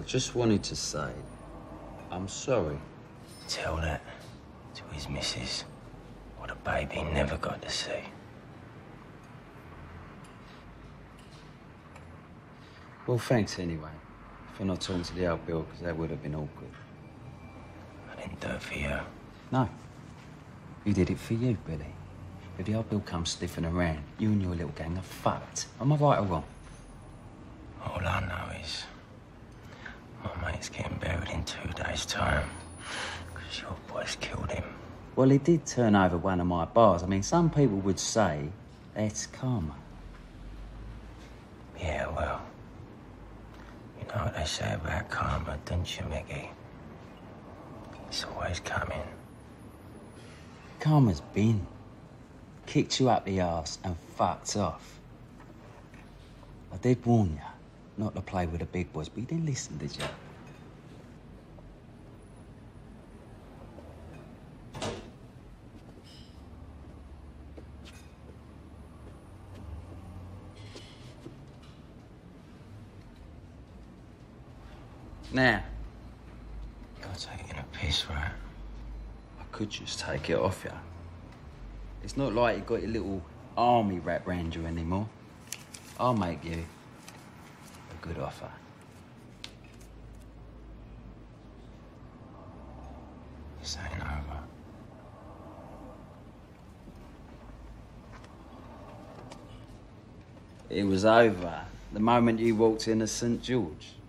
just wanted to say, I'm sorry. Tell that to his missus. What a baby never got to see. Well, thanks anyway for not talking to the old Bill, because that would have been awkward. I didn't do it for you. No. You did it for you, Billy. If the old Bill comes sniffing around, you and your little gang are fucked. Am I right or wrong? All I know is my mate's getting buried in 2 days' time because your boys killed him. Well, he did turn over one of my bars. I mean, some people would say that's karma. Yeah, well, you know what they say about karma, don't you, Mickey? It's always coming. Karma's been. Kicked you up the arse and fucked off. I did warn you not to play with the big boys, but you didn't listen, did you? Now, You're taking a piss, right? I could just take it off you. It's not like you got your little army wrapped round you anymore. I'll make you a good offer. This ain't over. It was over the moment you walked in as St. George.